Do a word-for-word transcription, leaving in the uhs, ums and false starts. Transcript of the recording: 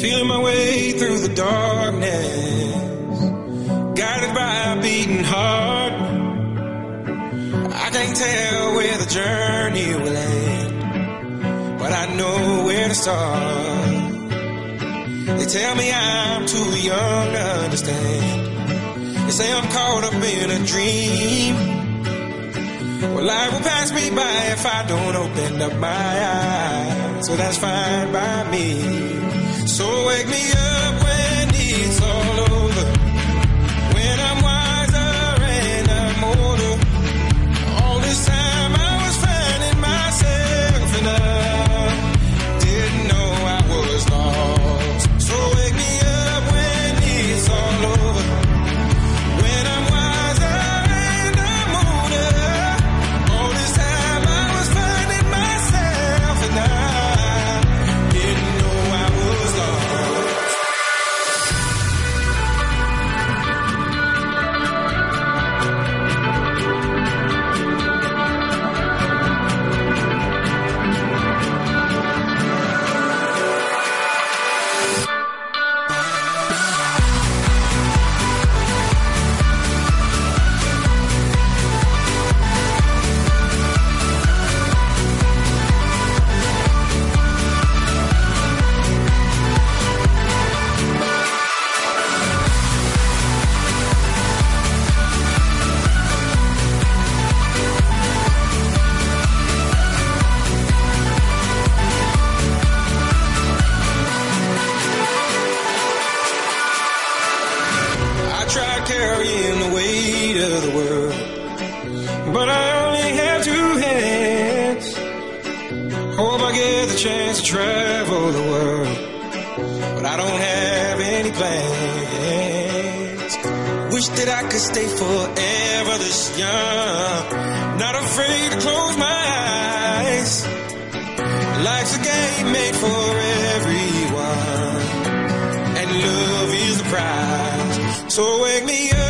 Feeling my way through the darkness, guided by a beating heart. I can't tell where the journey will end, but I know where to start. They tell me I'm too young to understand. They say I'm caught up in a dream. Well, life will pass me by if I don't open up my eyes, so that's fine by me. So wake me up when it's all over, when I'm wiser and I'm older. All this time I was finding myself and I didn't know I was lost. So wake me up when it's all over, when I'm wiser and I'm older. All this time I was finding myself and I didn't know I was lost. Carrying the weight of the world, but I only have two hands. Hope I get the chance to travel the world, but I don't have any plans. Wish that I could stay forever this young, not afraid to close my eyes. Life's a game made for everyone, and love is the prize. So wake me up